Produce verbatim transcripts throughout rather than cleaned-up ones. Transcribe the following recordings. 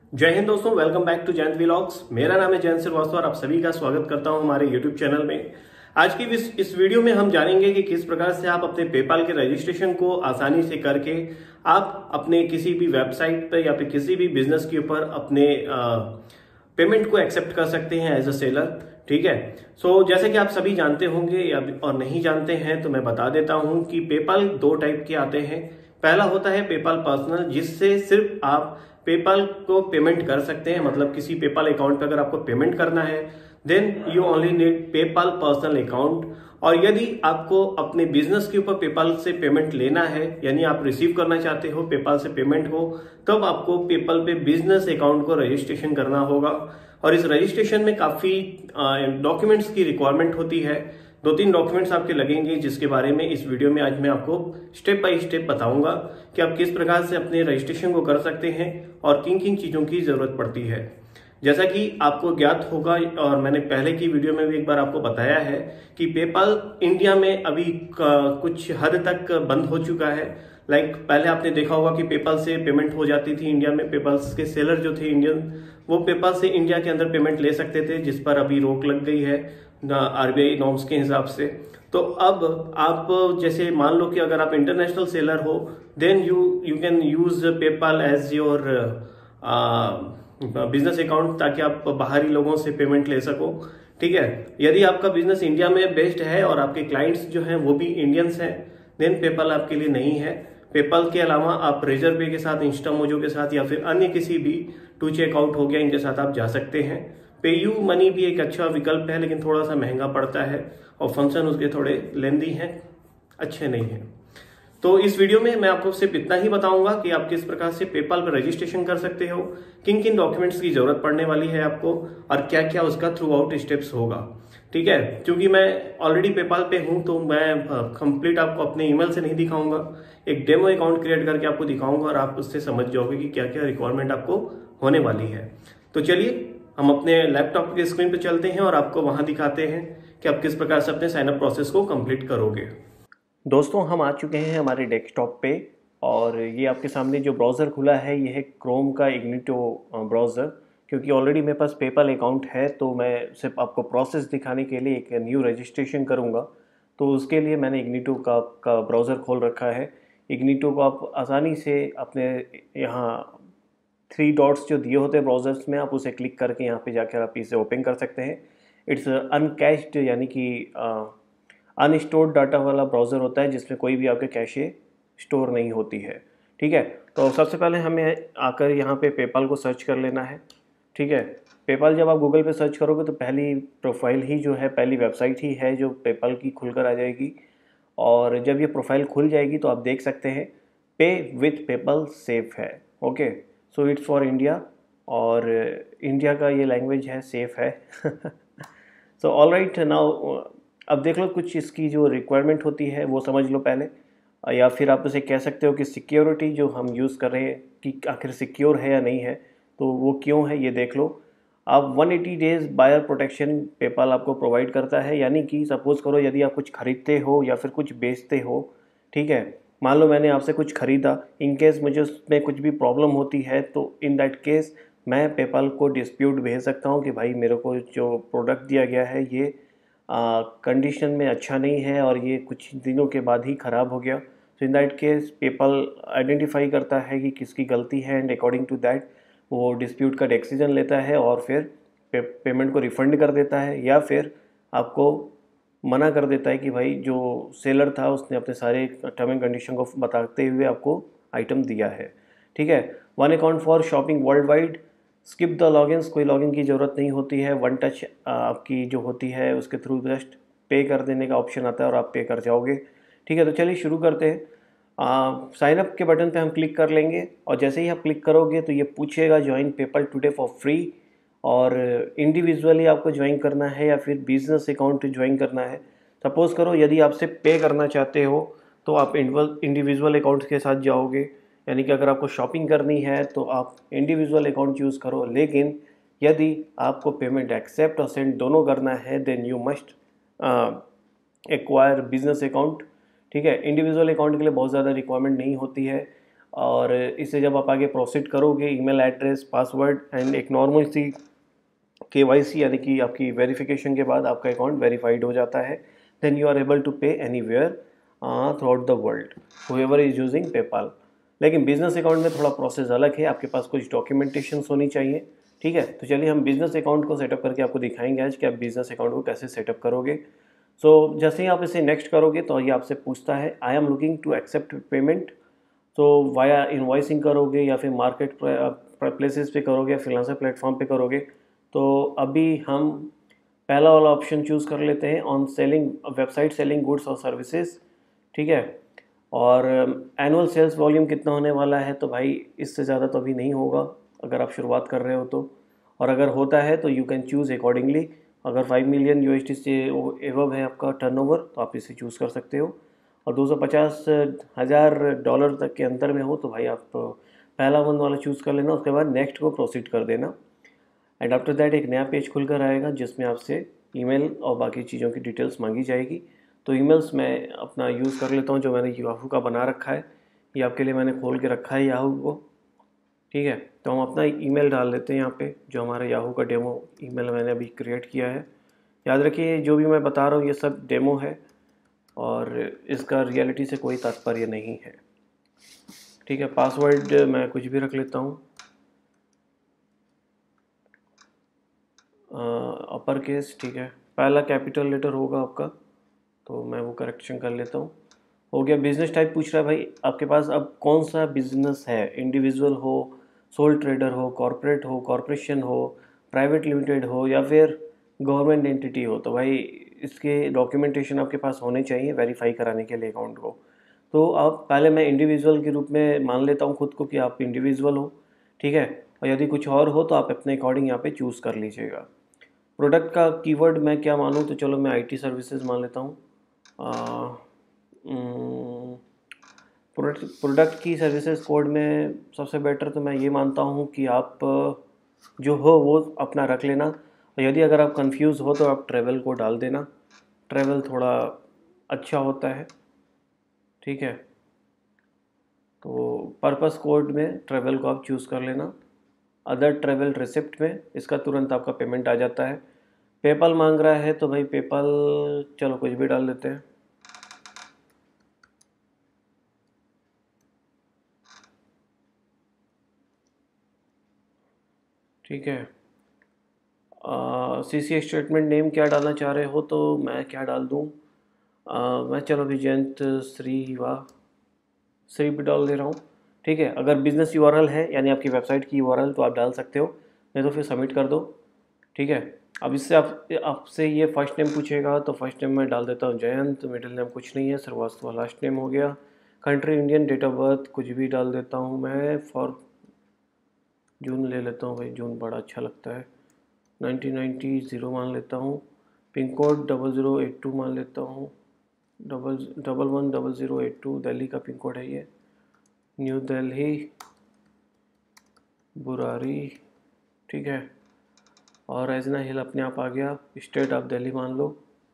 जय हिंद दोस्तों, welcome back to Jayant vlogs. मेरा नाम है जयंत श्रीवास्तव और आप सभी का स्वागत करता हूं हमारे यूट्यूब चैनल में। आज की इस, इस वीडियो में हम जानेंगे कि किस प्रकार से आप अपने पेपाल के रजिस्ट्रेशन को आसानी से करके आप अपने किसी भी वेबसाइट पर या फिर किसी भी बिजनेस के ऊपर अपने पेमेंट को एक्सेप्ट कर सकते हैं एज अ सेलर। ठीक है, सो so, जैसे कि आप सभी जानते होंगे या और नहीं जानते हैं तो मैं बता देता हूं कि पेपाल दो टाइप के आते हैं। पहला होता है पेपाल पर्सनल, जिससे सिर्फ आप पेपाल को पेमेंट कर सकते हैं। मतलब किसी पेपाल अकाउंट पे अगर आपको पेमेंट करना है then you only need PayPal personal account. और यदि आपको अपने बिजनेस के ऊपर पेपाल से पेमेंट लेना है, यानी आप रिसीव करना चाहते हो पेपाल से पेमेंट को, तब आपको पेपाल पे बिजनेस अकाउंट को रजिस्ट्रेशन करना होगा। और इस रजिस्ट्रेशन में काफी डॉक्यूमेंट्स की रिक्वायरमेंट होती है। दो तीन डॉक्यूमेंट्स आपके लगेंगे, जिसके बारे में इस वीडियो में आज मैं आपको स्टेप बाय स्टेप बताऊंगा कि आप किस प्रकार से अपने रजिस्ट्रेशन को कर सकते हैं और किन किन चीजों की जरूरत पड़ती है। जैसा कि आपको ज्ञात होगा और मैंने पहले की वीडियो में भी एक बार आपको बताया है कि पेपाल इंडिया में अभी कुछ हद तक बंद हो चुका है। लाइक पहले आपने देखा होगा कि पेपाल से पेमेंट हो जाती थी इंडिया में। पेपाल के सेलर जो थे इंडियन, वो पेपाल से इंडिया के अंदर पेमेंट ले सकते थे, जिस पर अभी रोक लग गई है आरबीआई नॉर्म्स के हिसाब से। तो अब आप जैसे मान लो कि अगर आप इंटरनेशनल सेलर हो then you you can use PayPal as your business account, ताकि आप बाहरी लोगों से पेमेंट ले सको। ठीक है, यदि आपका बिजनेस इंडिया में बेस्ड है और आपके क्लाइंट्स जो हैं वो भी इंडियंस हैं देन पेपाल आपके लिए नहीं है। पेपाल के अलावा आप रेजर पे के साथ, इंस्टामोजो के साथ या फिर अन्य किसी भी टू चेकआउट हो गया, इनके साथ आप जा सकते हैं। पेयू मनी भी एक अच्छा विकल्प है, लेकिन थोड़ा सा महंगा पड़ता है और फंक्शन उसके थोड़े लेंदी हैं, अच्छे नहीं हैं। तो इस वीडियो में मैं आपको सिर्फ इतना ही बताऊंगा कि आप किस प्रकार से पेपाल पर रजिस्ट्रेशन कर सकते हो, किन किन डॉक्यूमेंट्स की जरूरत पड़ने वाली है आपको और क्या क्या उसका थ्रू आउट स्टेप्स होगा। ठीक है, क्योंकि मैं ऑलरेडी पेपाल पे हूं तो मैं कंप्लीट आपको अपने ईमेल से नहीं दिखाऊंगा, एक डेमो अकाउंट क्रिएट करके आपको दिखाऊंगा और आप उससे समझ जाओगे कि क्या क्या रिक्वायरमेंट आपको होने वाली है। तो चलिए हम अपने लैपटॉप के स्क्रीन पे चलते हैं और आपको वहां दिखाते हैं कि आप किस प्रकार से अपने साइनअप प्रोसेस को कंप्लीट करोगे। दोस्तों, हम आ चुके हैं हमारे डेस्कटॉप पे और ये आपके सामने जो ब्राउज़र खुला है ये है क्रोम का इग्निटो ब्राउज़र। क्योंकि ऑलरेडी मेरे पास पेपाल अकाउंट है तो मैं सिर्फ आपको प्रोसेस दिखाने के लिए एक न्यू रजिस्ट्रेशन करूँगा, तो उसके लिए मैंने इग्निटो का का ब्राउज़र खोल रखा है। इग्निटो को आप आसानी से अपने यहाँ थ्री डॉट्स जो दिए होते हैं ब्राउज़र्स में, आप उसे क्लिक करके यहाँ पे जाकर आप इसे ओपन कर सकते हैं। इट्स अनकैश्ड यानी कि अनस्टोर्ड डाटा वाला ब्राउज़र होता है, जिसमें कोई भी आपके कैशे स्टोर नहीं होती है। ठीक है, तो सबसे पहले हमें आकर यहाँ पे पेपाल को सर्च कर लेना है। ठीक है, पेपाल जब आप गूगल पे सर्च करोगे तो पहली प्रोफाइल ही जो है, पहली वेबसाइट ही है जो पेपाल की खुलकर आ जाएगी। और जब ये प्रोफाइल खुल जाएगी तो आप देख सकते हैं पे विथ पेपाल सेफ है। Okay, so it's for India और इंडिया का ये लैंग्वेज है, सेफ है। सो ऑल राइट, नाउ अब देख लो कुछ इसकी जो रिक्वायरमेंट होती है वो समझ लो पहले, या फिर आप उसे कह सकते हो कि सिक्योरिटी जो हम यूज़ कर रहे हैं कि आखिर सिक्योर है या नहीं है, तो वो क्यों है ये देख लो। आप one eighty days buyer protection PayPal आपको प्रोवाइड करता है। यानी कि सपोज़ करो यदि आप कुछ खरीदते हो या फिर कुछ बेचते हो, ठीक है, मान लो मैंने आपसे कुछ खरीदा, इन केस मुझे उसमें कुछ भी प्रॉब्लम होती है तो इन दैट केस मैं पेपाल को डिस्प्यूट भेज सकता हूँ कि भाई मेरे को जो प्रोडक्ट दिया गया है ये कंडीशन में अच्छा नहीं है और ये कुछ दिनों के बाद ही ख़राब हो गया। तो in that case PayPal identify करता है कि किसकी गलती है एंड अकॉर्डिंग टू दैट वो डिस्प्यूट का डिसीजन लेता है और फिर पे, पेमेंट को रिफ़ंड कर देता है, या फिर आपको मना कर देता है कि भाई जो सेलर था उसने अपने सारे टर्म एंड कंडीशन को बताते हुए आपको आइटम दिया है। ठीक है, one account for shopping world wide, skip the logins, कोई लॉगिन की ज़रूरत नहीं होती है। वन टच आपकी जो होती है उसके थ्रू जस्ट पे कर देने का ऑप्शन आता है और आप पे कर जाओगे। ठीक है, तो चलिए शुरू करते हैं। साइन अप के बटन पे हम क्लिक कर लेंगे और जैसे ही आप क्लिक करोगे तो ये पूछेगा join PayPal today for free, और इंडिविजुअली आपको ज्वाइन करना है या फिर बिजनेस अकाउंट ज्वाइन करना है। सपोज़ करो यदि आपसे पे करना चाहते हो तो आप इंडिविजुअल अकाउंट के साथ जाओगे, यानी कि अगर आपको शॉपिंग करनी है तो आप इंडिविजुअल अकाउंट चूज़ करो। लेकिन यदि आपको पेमेंट एक्सेप्ट और सेंड दोनों करना है then you must acquire business account. ठीक है, इंडिविजुअल अकाउंट के लिए बहुत ज़्यादा रिक्वायरमेंट नहीं होती है। और इसे जब आप आगे प्रोसीड करोगे, ईमेल एड्रेस, पासवर्ड एंड एक नॉर्मल सी केवाईसी यानी कि आपकी वेरिफिकेशन के बाद आपका अकाउंट वेरीफाइड हो जाता है। Then you are able to pay anywhere throughout the world whoever is using PayPal. लेकिन बिजनेस अकाउंट में थोड़ा प्रोसेस अलग है, आपके पास कुछ डॉक्यूमेंटेशन होनी चाहिए। ठीक है, तो चलिए हम बिजनेस अकाउंट को सेटअप करके आपको दिखाएंगे आज कि आप बिजनेस अकाउंट को कैसे सेटअप करोगे। सो so, जैसे ही आप इसे नेक्स्ट करोगे तो ये आपसे पूछता है I am looking to accept payment. तो वाया इनवॉइसिंग करोगे या फिर मार्केट प्लेसेस पे करोगे या फ्रीलांसर प्लेटफॉर्म पे करोगे। तो अभी हम पहला वाला ऑप्शन चूज़ कर लेते हैं, on selling website selling goods और सर्विसेज। ठीक है, और एनुअल सेल्स वॉल्यूम कितना होने वाला है, तो भाई इससे ज़्यादा तो अभी नहीं होगा अगर आप शुरुआत कर रहे हो तो, और अगर होता है तो यू कैन चूज़ अकॉर्डिंगली। अगर फाइव मिलियन यूएसडी से एवब है आपका टर्नओवर तो आप इसे चूज़ कर सकते हो, और दो सौ पचास हज़ार डॉलर तक के अंदर में हो तो भाई आप पहला वन वाला चूज़ कर लेना, उसके बाद नेक्स्ट को प्रोसीड कर देना। एंड आफ्टर दैट एक नया पेज खुलकर आएगा जिसमें आपसे ईमेल और बाकी चीज़ों की डिटेल्स मांगी जाएगी। तो ईमेल्स मैं अपना यूज़ कर लेता हूँ जो मैंने याहू का बना रखा है, ये आपके लिए मैंने खोल के रखा है याहू को। ठीक है, तो हम अपना ईमेल डाल लेते हैं यहाँ पे, जो हमारा याहू का डेमो ईमेल मैंने अभी क्रिएट किया है। याद रखिए जो भी मैं बता रहा हूँ ये सब डेमो है और इसका रियलिटी से कोई तात्पर्य नहीं है। ठीक है, पासवर्ड मैं कुछ भी रख लेता हूँ, अपर केस। ठीक है, पहला कैपिटल लेटर होगा आपका तो मैं वो करेक्शन कर लेता हूँ। हो गया। बिजनेस टाइप पूछ रहा है भाई आपके पास अब कौन सा बिजनेस है, इंडिविजुअल हो, सोल ट्रेडर हो, कॉरपोरेट हो, कॉरपोरेशन हो, प्राइवेट लिमिटेड हो या फिर गवर्नमेंट एंटिटी हो। तो भाई इसके डॉक्यूमेंटेशन आपके पास होने चाहिए वेरीफाई कराने के लिए अकाउंट को। तो आप पहले मैं इंडिविजुअल के रूप में मान लेता हूँ खुद को कि आप इंडिविजुअल हो। ठीक है, और यदि कुछ और हो तो आप अपने अकॉर्डिंग यहाँ पे चूज़ कर लीजिएगा। प्रोडक्ट का कीवर्ड मैं क्या मानूँ, तो चलो मैं आईटी सर्विसेज मान लेता हूँ। प्रोडक्ट प्रोडक्ट की सर्विसेज कोड में सबसे बेटर तो मैं ये मानता हूँ कि आप जो हो वो अपना रख लेना, और यदि अगर आप कंफ्यूज हो तो आप ट्रैवल को डाल देना, ट्रैवल थोड़ा अच्छा होता है। ठीक है, तो पर्पस कोड में ट्रैवल को आप चूज़ कर लेना। अदर ट्रैवल रिसिप्ट में इसका तुरंत आपका पेमेंट आ जाता है। पेपल मांग रहा है तो भाई पेपल चलो कुछ भी डाल देते हैं। ठीक है, सी सी स्टेटमेंट नेम क्या डालना चाह रहे हो, तो मैं क्या डाल दूँ, मैं चलो अभी जयंत श्री वाह श्री भी डाल दे रहा हूँ। ठीक है, अगर बिजनेस यूआरएल है यानी आपकी वेबसाइट की यूआरएल तो आप डाल सकते हो, नहीं तो फिर सबमिट कर दो। ठीक है, अब इससे आप आपसे ये फर्स्ट नेम पूछेगा तो फर्स्ट नेम मैं डाल देता हूँ जयंत, मिडिल नेम कुछ नहीं है, श्रीवास्तव लास्ट नेम हो गया, country Indian, date of birth कुछ भी डाल देता हूँ मैं, फॉर जून ले लेता हूँ भाई, जून बड़ा अच्छा लगता है, नाइनटीन नाइन्टी ज़ीरो मान लेता हूँ, pin code double zero eight two मान लेता हूँ, double double one double zero eight two Delhi का पिन कोड है ये, न्यू दिल्ली बुरारी। ठीक है, और एजना हिल अपने आप आ गया, स्टेट ऑफ दिल्ली मान लो।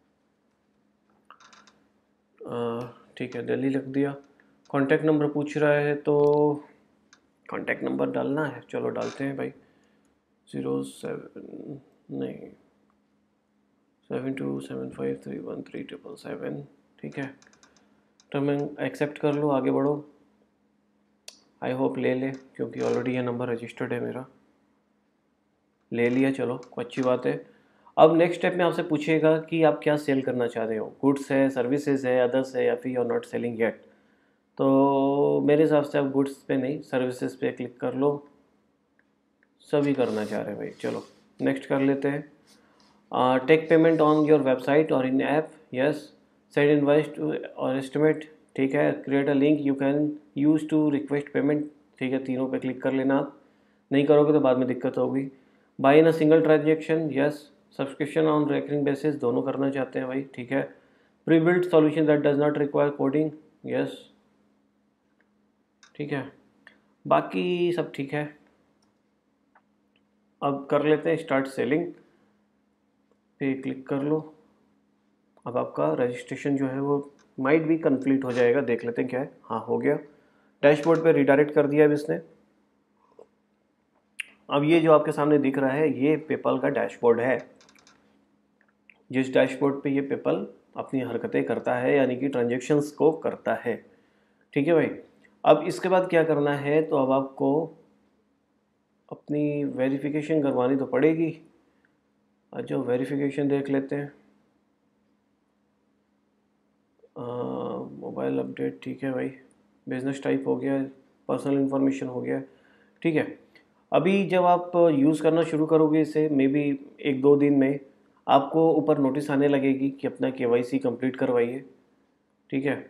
ठीक है, दिल्ली लिख दिया। कॉन्टैक्ट नंबर पूछ रहा है तो कॉन्टैक्ट नंबर डालना है, चलो डालते हैं भाई, ज़ीरो सेवन नहीं seven two seven five three one three triple seven. ठीक है, तो मैं एक्सेप्ट कर लो, आगे बढ़ो। आई होप ले ले क्योंकि ऑलरेडी ये नंबर रजिस्टर्ड है मेरा, ले लिया, चलो अच्छी बात है। अब नेक्स्ट स्टेप में आपसे पूछेगा कि आप क्या सेल करना चाह रहे हो, गुड्स है, सर्विसेज है, अदर्स है, या फिर you are not selling yet. तो मेरे हिसाब से आप गुड्स पे नहीं सर्विसेज पे क्लिक कर लो, सभी करना चाह रहे हैं भाई, चलो नेक्स्ट कर लेते हैं। Take payment on your website और in app, yes, send invoice to और एस्टिमेट। ठीक है, create a link you can use to request payment. ठीक है, तीनों पे क्लिक कर लेना, आप नहीं करोगे तो बाद में दिक्कत होगी। Buy in a single transaction, yes, subscription on recurring basis, दोनों करना चाहते हैं भाई। ठीक है, pre built solution that does not require coding, yes. ठीक है, बाकी सब ठीक है। अब कर लेते हैं स्टार्ट सेलिंग पे क्लिक कर लो। अब आपका रजिस्ट्रेशन जो है वो माइट भी कंप्लीट हो जाएगा, देख लेते हैं क्या है। हाँ, हो गया। डैशबोर्ड पे रिडायरेक्ट कर दिया अब इसने। अब ये जो आपके सामने दिख रहा है ये पेपल का डैशबोर्ड है, जिस डैशबोर्ड पे ये पेपल अपनी हरकतें करता है, यानी कि ट्रांजेक्शन्स को करता है। ठीक है भाई। अब इसके बाद क्या करना है, तो अब आपको अपनी वेरिफिकेशन करवानी तो पड़ेगी। अच्छा, वेरिफिकेशन देख लेते हैं। मोबाइल अपडेट, ठीक है भाई। बिजनेस टाइप हो गया, पर्सनल इन्फॉर्मेशन हो गया, ठीक है। अभी जब आप यूज़ करना शुरू करोगे इसे, मे बी एक दो दिन में आपको ऊपर नोटिस आने लगेगी कि अपना केवाईसी कंप्लीट करवाइए। ठीक है,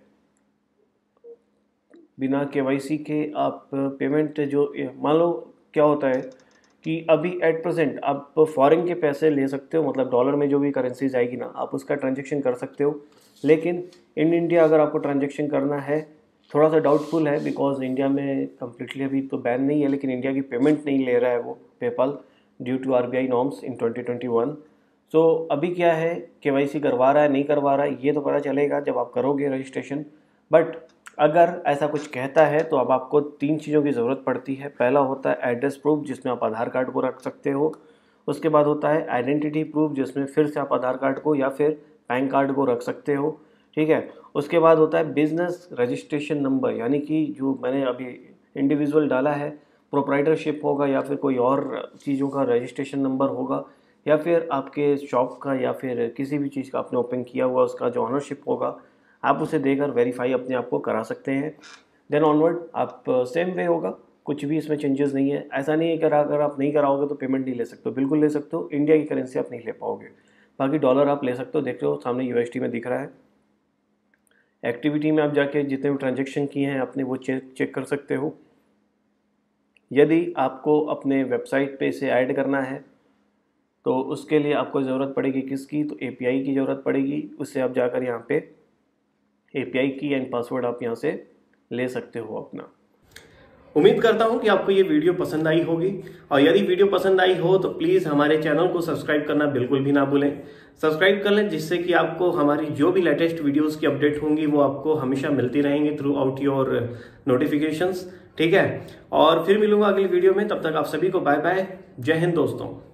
बिना केवाईसी के आप पेमेंट जो, मान लो क्या होता है कि अभी एट प्रेजेंट आप फॉरेन के पैसे ले सकते हो, मतलब डॉलर में जो भी करेंसी जाएगी ना, आप उसका ट्रांजेक्शन कर सकते हो। लेकिन इन इंडिया अगर आपको ट्रांजेक्शन करना है, थोड़ा सा डाउटफुल है, बिकॉज इंडिया में कम्प्लीटली अभी तो बैन नहीं है, लेकिन इंडिया की पेमेंट नहीं ले रहा है वो PayPal, due to RBI norms in twenty twenty one. So अभी क्या है, केवाईसी करवा रहा है नहीं करवा रहा है ये तो पता चलेगा जब आप करोगे रजिस्ट्रेशन। बट अगर ऐसा कुछ कहता है तो अब आपको तीन चीज़ों की ज़रूरत पड़ती है। पहला होता है एड्रेस प्रूफ, जिसमें आप आधार कार्ड को रख सकते हो। उसके बाद होता है आइडेंटिटी प्रूफ, जिसमें फिर से आप आधार कार्ड को या फिर पैन कार्ड को रख सकते हो। ठीक है, उसके बाद होता है बिजनेस रजिस्ट्रेशन नंबर, यानी कि जो मैंने अभी इंडिविजुअल डाला है, प्रोप्राइटरशिप होगा या फिर कोई और चीज़ों का रजिस्ट्रेशन नंबर होगा, या फिर आपके शॉप का या फिर किसी भी चीज़ का आपने ओपन किया हुआ उसका जो ऑनरशिप होगा, आप उसे देकर वेरीफाई अपने आप को करा सकते हैं। देन ऑनवर्ड आप सेम वे होगा, कुछ भी इसमें चेंजेस नहीं है। ऐसा नहीं है कि अगर आप नहीं कराओगे तो पेमेंट नहीं ले सकते हो, बिल्कुल ले सकते हो। इंडिया की करेंसी आप नहीं ले पाओगे, बाकी डॉलर आप ले सकते हो। देख रहे हो सामने यूएसडी में दिख रहा है। एक्टिविटी में आप जाके जितने भी ट्रांजेक्शन किए हैं आपने वो चेक चेक कर सकते हो। यदि आपको अपने वेबसाइट पे इसे ऐड करना है तो उसके लिए आपको ज़रूरत पड़ेगी किसकी, तो एपीआई की ज़रूरत पड़ेगी। उससे आप जाकर यहाँ पे एपीआई की एंड पासवर्ड आप यहाँ से ले सकते हो अपना। उम्मीद करता हूँ कि आपको ये वीडियो पसंद आई होगी, और यदि वीडियो पसंद आई हो तो प्लीज़ हमारे चैनल को सब्सक्राइब करना बिल्कुल भी ना भूलें। सब्सक्राइब कर लें, जिससे कि आपको हमारी जो भी लेटेस्ट वीडियोस की अपडेट होंगी वो आपको हमेशा मिलती रहेंगी थ्रू आउट योर नोटिफिकेशंस। ठीक है, और फिर मिलूंगा अगली वीडियो में, तब तक आप सभी को बाय बाय, जय हिंद दोस्तों।